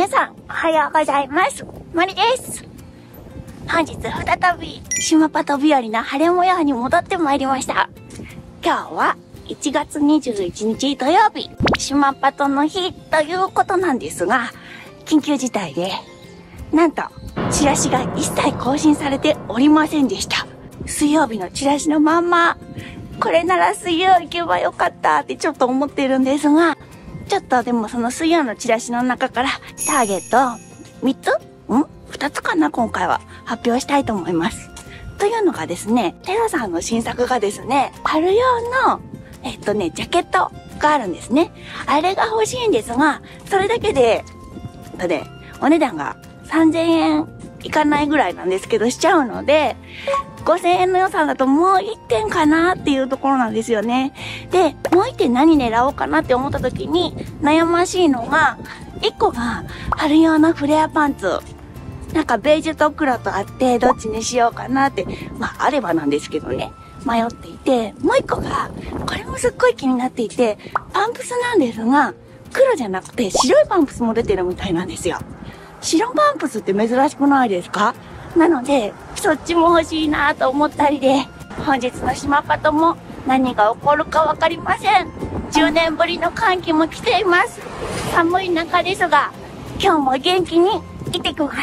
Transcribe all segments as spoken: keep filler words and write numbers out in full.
皆さん、おはようございます。まりです。本日再び、島パト日和の晴れ模様に戻ってまいりました。今日はいちがつにじゅういちにち土曜日、島パトの日ということなんですが、緊急事態で、なんと、チラシが一切更新されておりませんでした。水曜日のチラシのまんま、これなら水曜行けばよかったってちょっと思ってるんですが、ちょっとでもその水曜のチラシの中からターゲットみっつん ?ふた つかな今回は発表したいと思います。というのがですね、テラさんの新作がですね、春用の、えっとね、ジャケットがあるんですね。あれが欲しいんですが、それだけで、とね、お値段がさんぜんえんいかないぐらいなんですけどしちゃうので、ごせんえんの予算だともういってんかなっていうところなんですよね。で、もういってん何狙おうかなって思った時に悩ましいのが、いっこが春用のフレアパンツ。なんかベージュと黒とあってどっちにしようかなって、まああればなんですけどね、迷っていて、もういっこが、これもすっごい気になっていて、パンプスなんですが、黒じゃなくて白いパンプスも出てるみたいなんですよ。白パンプスって珍しくないですか？なので、そっちも欲しいなと思ったりで、本日の島パトも何が起こるかわかりません。じゅうねんぶりの寒気も来ています。寒い中ですが、今日も元気にいてきます。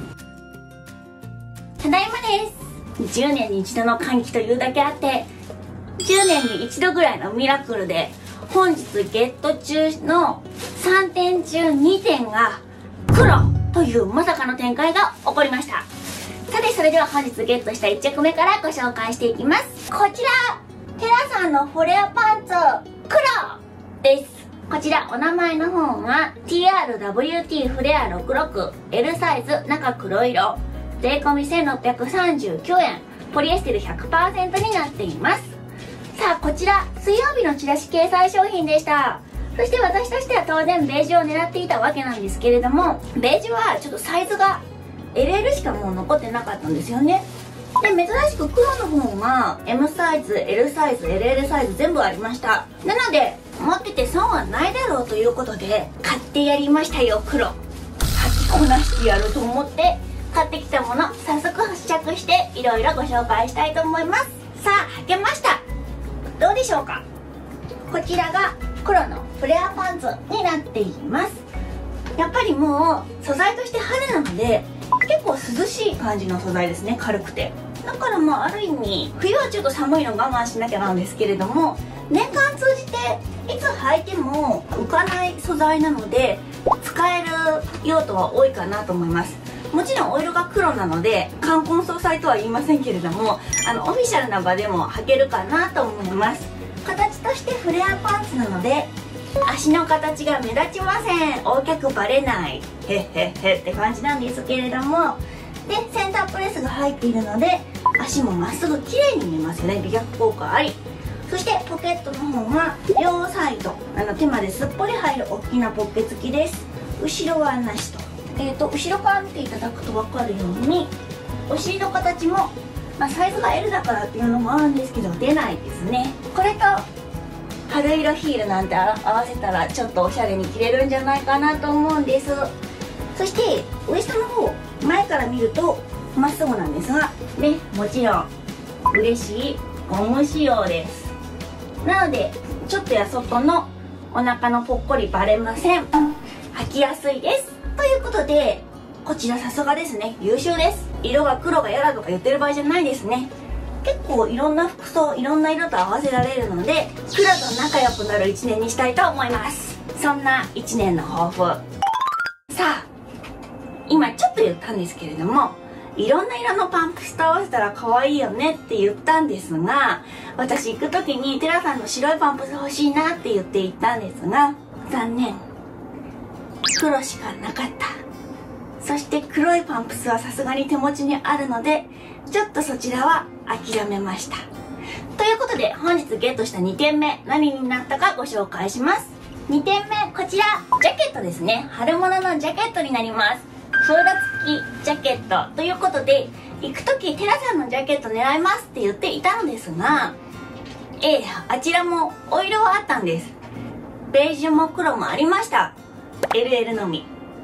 ただいまです。じゅうねんに一度の寒気というだけあって、じゅうねんに一度ぐらいのミラクルで、本日ゲット中のさんてん中にてんが黒というまさかの展開が起こりました。さてそれでは本日ゲットしたいっちゃくめからご紹介していきます。こちらテラさんのフレアパンツ黒です。こちらお名前の方が ティーアールダブリューティー フレアろくじゅうろく L サイズ中黒色税込せんろっぴゃくさんじゅうきゅうえんポリエステル ひゃくパーセント になっています。さあこちら水曜日のチラシ掲載商品でした。そして私としては当然ベージュを狙っていたわけなんですけれども、ベージュはちょっとサイズが エルエル しかもう残ってなかったんですよね。で珍しく黒の方が エム サイズ エル サイズ エルエル サイズ全部ありました。なので持ってて損はないだろうということで買ってやりましたよ。黒履きこなしてやると思って買ってきたもの早速試着していろいろご紹介したいと思います。さあ履けました。どうでしょうか。こちらが黒のフレアパンツになっています。やっぱりもう素材として春なので結構涼しい感じの素材ですね。軽くてだからまあある意味冬はちょっと寒いの我慢しなきゃなんですけれども、年間通じていつ履いても浮かない素材なので使える用途は多いかなと思います。もちろんお色が黒なので冠婚葬祭とは言いませんけれども、あのオフィシャルな場でも履けるかなと思います。形としてフレアパンツなので足の形が目立ちません。大きくバレないへっへっへって感じなんですけれども、でセンタープレスが入っているので足もまっすぐ綺麗に見えますよね。美脚効果あり。そしてポケットの方が両サイドあの手まですっぽり入る大きなポッケ付きです。後ろはなしと。えーと後ろから見ていただくと分かるようにお尻の形も、まあ、サイズが エル だからっていうのもあるんですけど出ないですね。これと春色ヒールなんて合わせたらちょっとおしゃれに着れるんじゃないかなと思うんです。そしてウエストの方前から見るとまっすぐなんですがね、もちろん嬉しいゴム仕様です。なのでちょっとやそっとのお腹のぽっこりバレません。履きやすいです。ということでこちらさすがですね、優秀です。色が黒が嫌だとか言ってる場合じゃないですね。結構いろんな服装いろんな色と合わせられるので黒と仲良くなるいちねんにしたいと思います。そんないちねんの抱負。さあ今ちょっと言ったんですけれども、いろんな色のパンプスと合わせたら可愛いよねって言ったんですが、私行く時にテラさんの白いパンプス欲しいなって言って行ったんですが残念、黒しかなかった。そして黒いパンプスはさすがに手持ちにあるのでちょっとそちらは諦めました。ということで本日ゲットしたにてんめ何になったかご紹介します。にてんめこちらジャケットですね。春物のジャケットになります。フード付きジャケットということで行く時テラさんのジャケット狙いますって言っていたのですが、ええあちらもお色はあったんです。ベージュも黒もありました。エルエル のみ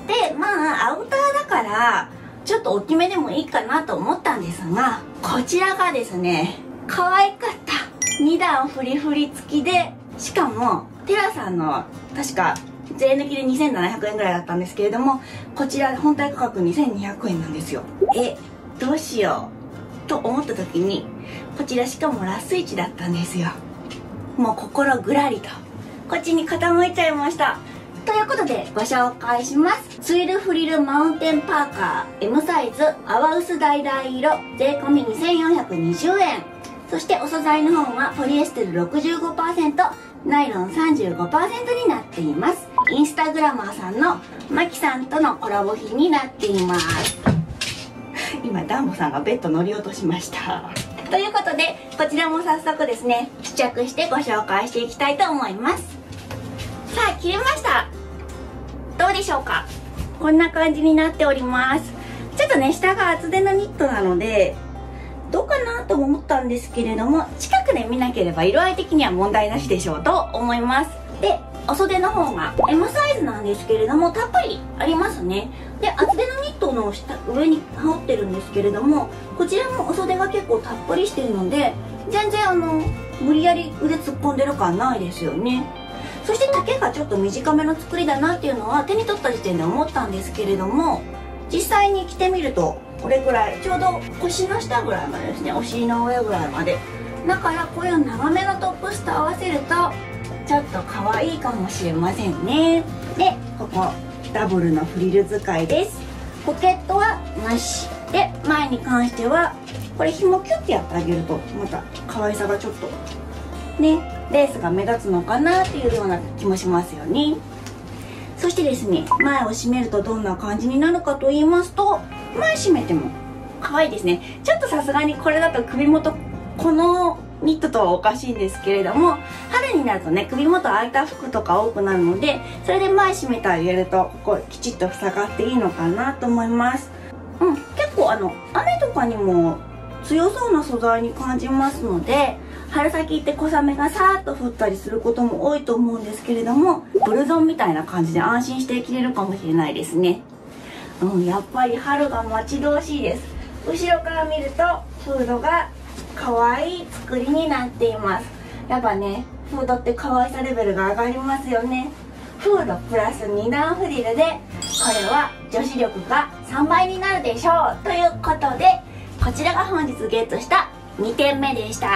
でまあアウターだからちょっと大きめでもいいかなと思ったんですが、こちらがですね可愛かった。に段フリフリ付きで、しかもテラさんの確か税抜きでにせんななひゃくえんぐらいだったんですけれども、こちら本体価格にせんにひゃくえんなんですよ。えどうしようと思った時に、こちらしかもラスイチだったんですよ。もう心ぐらりとこっちに傾いちゃいました。ということでご紹介します。ツイルフリルマウンテンパーカー エム サイズ淡薄橙色、税込みにせんよんひゃくにじゅうえん。そしてお素材の方はポリエステル ろくじゅうごパーセント、ナイロン さんじゅうごパーセント になっています。インスタグラマーさんのマキさんとのコラボ品になっています。今ダンボさんがベッド乗り落としましたということで、こちらも早速ですね試着してご紹介していきたいと思います。さあ切れました。どうでしょうか。こんな感じになっております。ちょっとね下が厚手のニットなのでどうかなとも思ったんですけれども、近くで見なければ色合い的には問題なしでしょうと思います。でお袖の方が エム サイズなんですけれどもたっぷりありますね。で厚手のニットの下上に羽織ってるんですけれども、こちらもお袖が結構たっぷりしてるので全然あの無理やり腕突っ込んでる感ないですよね。そして丈がちょっと短めの作りだなっていうのは手に取った時点で思ったんですけれども、実際に着てみるとこれぐらい、ちょうど腰の下ぐらいまでですね、お尻の上ぐらいまで。だからこういう長めのトップスと合わせるとちょっと可愛いかもしれませんね。でここダブルのフリル使いです。ポケットはなしで、前に関してはこれ紐キュッてやってあげるとまた可愛さがちょっとねレースが目立つのかなっていうような気もしますよね。そしてですね前を締めるとどんな感じになるかと言いますと、前締めても可愛いですね。ちょっとさすがにこれだと首元このニットとはおかしいんですけれども、春になるとね首元開いた服とか多くなるので、それで前締めてあげるとここきちっと塞がっていいのかなと思います。うん、結構あの雨とかにも強そうな素材に感じますので、春先って小雨がさーっと降ったりすることも多いと思うんですけれども、ブルゾンみたいな感じで安心して着れるかもしれないですね。うん、やっぱり春が待ち遠しいです。後ろから見るとフードが可愛い作りになっています。やっぱねフードって可愛さレベルが上がりますよね。フードプラスに段フリルでこれは女子力がさんばいになるでしょうということで、こちらが本日ゲットしたにてんめでした。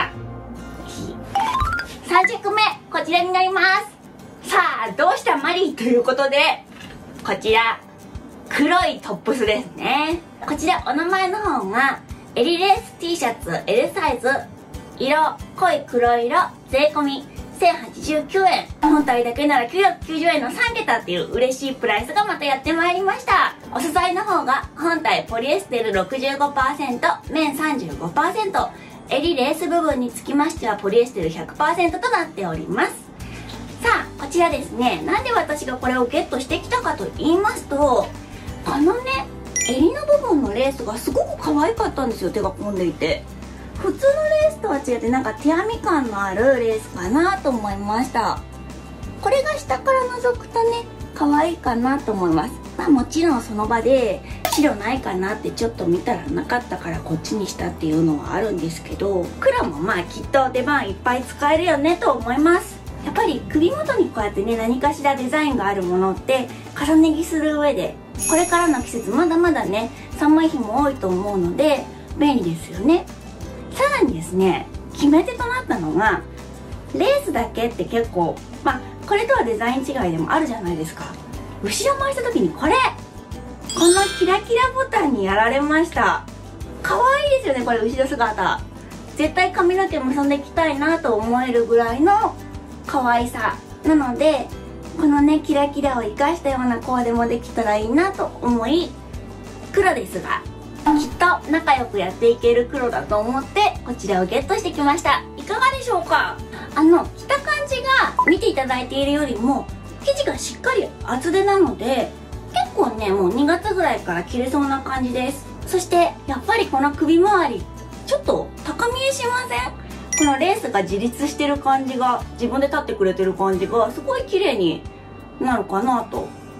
さん着目こちらになります。さあどうしたマリーということで、こちら黒いトップスですね。こちらお名前の方が襟レース T シャツ エル サイズ、色濃い黒色、税込みせんはちじゅうきゅうえん。本体だけならきゅうひゃくきゅうじゅうえんのさん桁っていう嬉しいプライスがまたやってまいりました。お素材の方が本体ポリエステル ろくじゅうごパーセント、綿 さんじゅうごパーセント、襟レース部分につきましてはポリエステル ひゃくパーセント となっております。さあこちらですね、なんで私がこれをゲットしてきたかと言いますと、このね襟の部分のレースがすごく可愛かったんですよ。手が込んでいて普通のレースとは違ってなんか手編み感のあるレースかなと思いました。これが下から覗くとね可愛いかなと思います。まあもちろんその場で白ないかなってちょっと見たらなかったからこっちにしたっていうのはあるんですけど、黒もまあきっと出番いっぱい使えるよねと思います。やっぱり首元にこうやってね何かしらデザインがあるものって重ね着する上でこれからの季節まだまだね寒い日も多いと思うので便利ですよね。さらにですね決め手となったのがレースだけって結構まあこれとはデザイン違いでもあるじゃないですか。後ろ回した時にこれこのキラキラボタンにやられました。可愛いですよねこれ後ろ姿。絶対髪の毛結んでいきたいなと思えるぐらいの可愛さなので、このねキラキラを生かしたようなコーデもできたらいいなと思い、黒ですがきっと仲良くやっていける黒だと思ってこちらをゲットしてきました。いかがでしょうか。あの着た感じが見ていただいているよりも生地がしっかり厚手なので結構ねもうにがつぐらいから着れそうな感じです。そしてやっぱりこの首周りちょっと高見えしません？このレースが自立してる感じが、自分で立ってくれてる感じがすごい綺麗になるかなと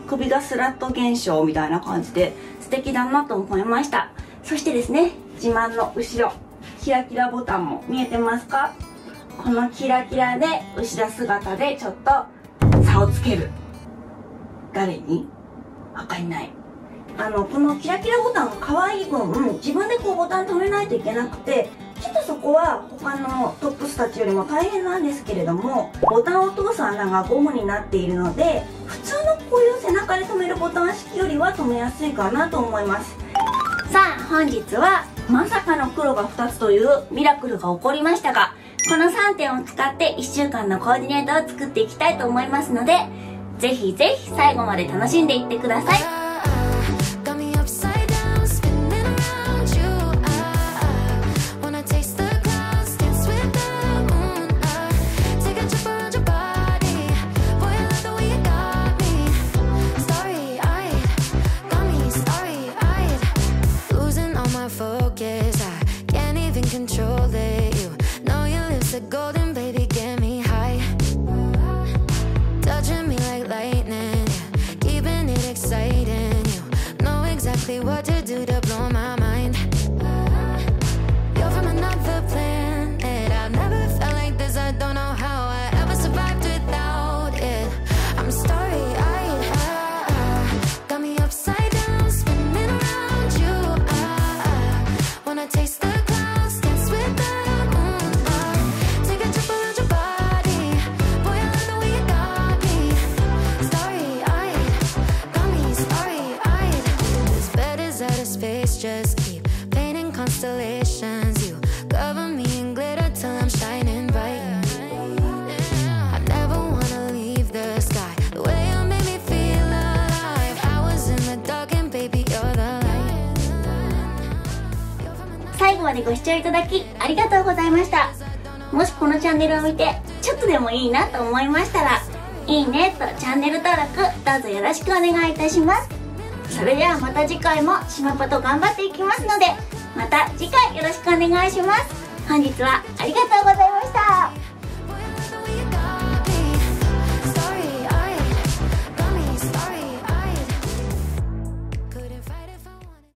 首がスラッと現象みたいな感じで素敵だなと思いました。そしてですね、自慢の後ろキラキラボタンも見えてますか？このキラキラで後ろ姿でちょっと差をつける。誰に？わかんない。あのこのキラキラボタンが可愛い分、自分でこうボタン止めないといけなくて、ちょっとそこは他のトップスたちよりも大変なんですけれども、ボタンを通す穴がゴムになっているので、普通のこういう背中で止めるボタン式よりは止めやすいかなと思います。さあ本日はまさかの黒がふたつというミラクルが起こりましたが、このさんてんを使っていっしゅうかんのコーディネートを作っていきたいと思いますので、ぜひぜひ最後まで楽しんでいってください。 Golden baby, get me high, touching me like lightning, yeah. Keeping it exciting. You know exactly what to do to blow my mind. You're from another planet. I've never felt like this. I don't know how I ever survived without it. I'm starry-eyed, ah, ah. Got me upside down, spinning around you. Ah, ah. Wanna taste the clouds, dance with the just keep painting constellations. You cover me in glitter till I'm shining bright. I never wanna leave the sky. The way you made me feel alive. I was in the dark and baby you're the light. 最後までご視聴いただきありがとうございました。もしこのチャンネルを見てちょっとでもいいなと思いましたら、いいねとチャンネル登録どうぞよろしくお願いいたします。それではまた次回もしまぽと頑張っていきますので、また次回よろしくお願いします。本日はありがとうございました。